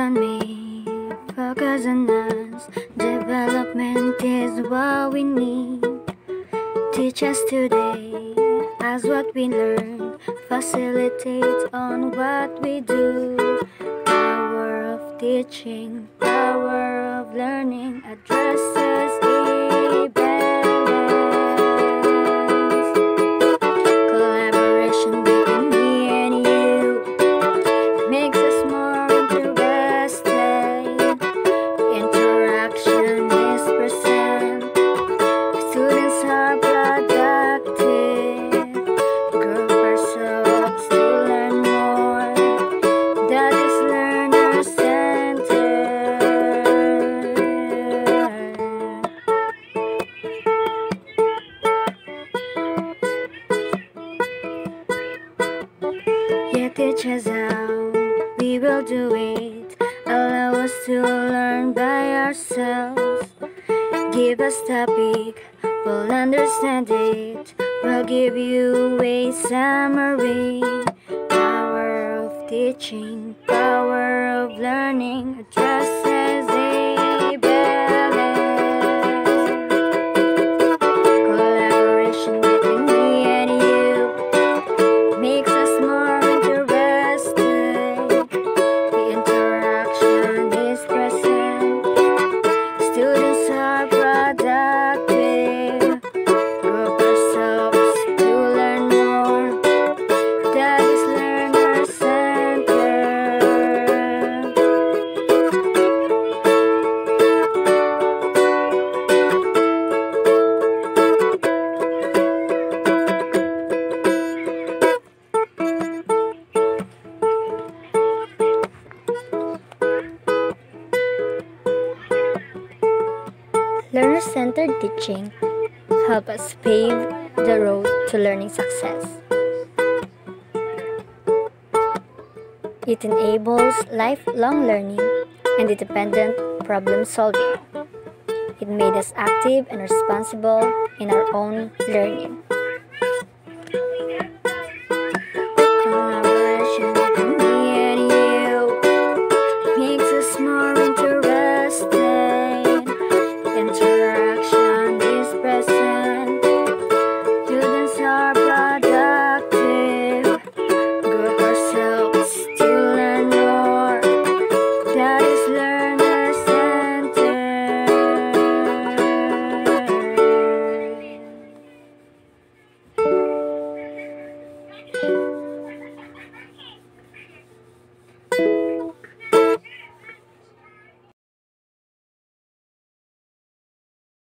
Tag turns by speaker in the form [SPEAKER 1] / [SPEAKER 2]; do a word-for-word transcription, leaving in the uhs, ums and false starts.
[SPEAKER 1] on me, focus on us. Development is what we need. Teach us today as what we learn. Facilitate on what we do. Power of teaching, power of learning addresses a balance. Collaboration between me and you makes us more interested. Interaction is present. Students are productive. Group ourselves to learn more. That is learner centered. Yeah, teach us how we will do it. Allow us to learn by ourselves. Give us topic, we'll understand it. We'll give you a summary. Power of teaching, power of learning addresses a balance. Collaboration between me and you makes us more interested. The interaction is present. Students are productive. Group ourselves to learn more. That is learner centered. Learner-centered teaching help us pave the road to learning success. It enables lifelong learning and independent problem solving. It made us active and responsible in our own learning.